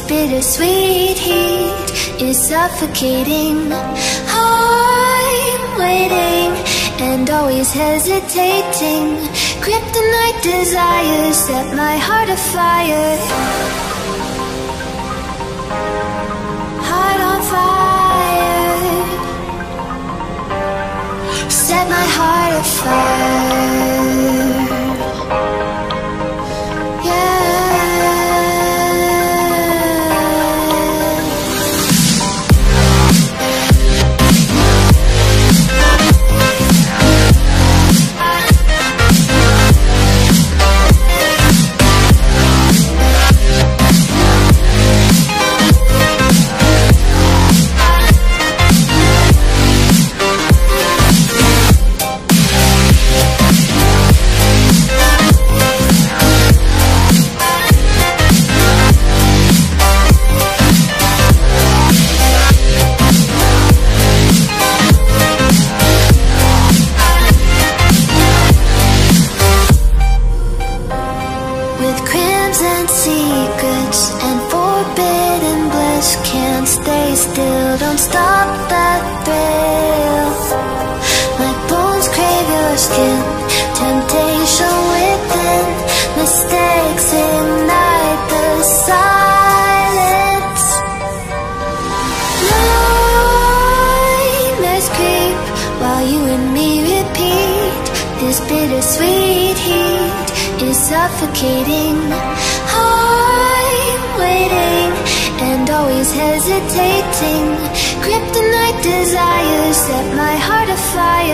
bittersweet heat is suffocating. I'm waiting and always hesitating. Kryptonite desires set my heart afire. Heart on fire. Set my heart afire. Secrets and forbidden bliss, can't stay still, don't stop that thrill. My bones crave your skin, temptation within, mistakes ignite the silence. Nightmares creep while you and me repeat. This bittersweet heat is suffocating. I'm waiting and always hesitating. Kryptonite desires set my heart afire.